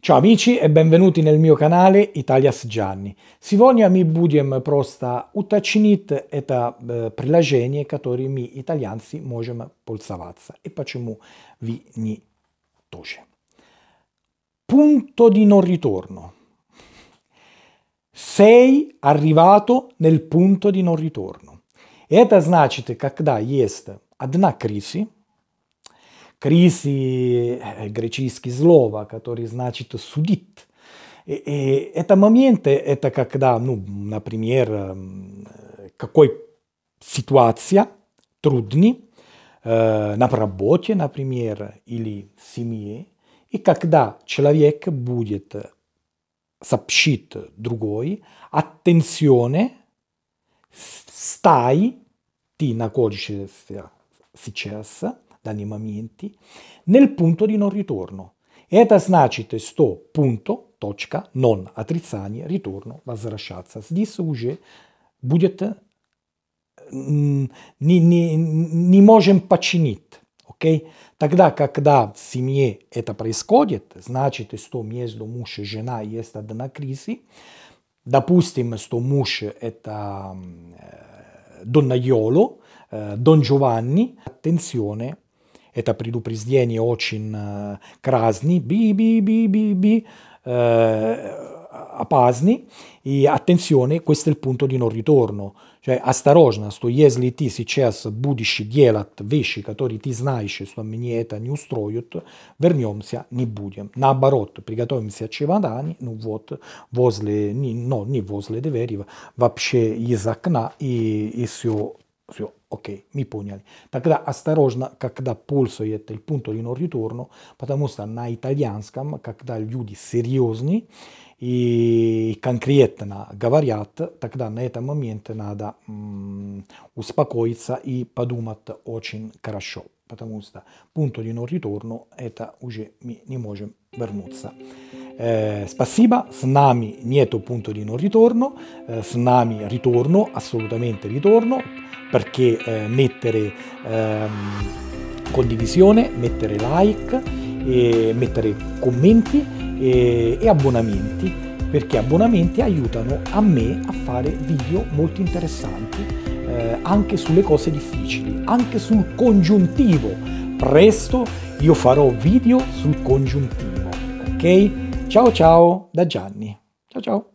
Ciao amici e benvenuti nel mio canale Italias Gianni. Сегодня мы будем просто уточнить это приложение, которым мы, итальянцы, можем пользоваться. И почему вы не тоже. Punto di non ritorno. Sei arrivato nel punto di non ritorno. Это значит, когда есть одна кризис, кризис греческий слово, который значит судить. И это момент, это когда, например, какой ситуация трудный на работе, например, или в семье, и когда человек будет сообщить другой, attenzione, stai, ты находишься сейчас, в данный момент, nel punto di non ritorno. Это значит, что punto, точка, non, отрицание, ritorno, возвращаться. Здесь уже будет, не можем починить. Okay? Тогда, когда в семье это происходит, значит, что между муж и женой есть одна кризис. Допустим, что муж это Donnaiolo, Don Giovanni, attenzione, это предупреждение очень красный, би, опасный, и attenzione, questo è il punto di non ritorno. Cioè, осторожно, что если ты сейчас будешь делать вещи, которые ты знаешь, что мне это не устроит, вернемся, не будем. Наоборот, приготовимся чемоданы, не возле двери, вообще из окна, и все, окей, мы поняли. Тогда осторожно, когда пользует il punto di non ritorno, потому что на итальянском, когда люди серьезные и конкретно говорят, тогда на этом моменте надо успокоиться и подумать очень хорошо, потому что punto di non ritorno это уже мы не можем вернуться. Спасибо, с нами нету punto di non ritorno, с нами ritorno, assolutamente ritorno, perché mettere condivisione, mettere like, mettere commenti e abbonamenti, perché abbonamenti aiutano a me a fare video molto interessanti anche sulle cose difficili, anche sul congiuntivo. Presto io farò video sul congiuntivo, ok? Ciao ciao da Gianni, ciao ciao!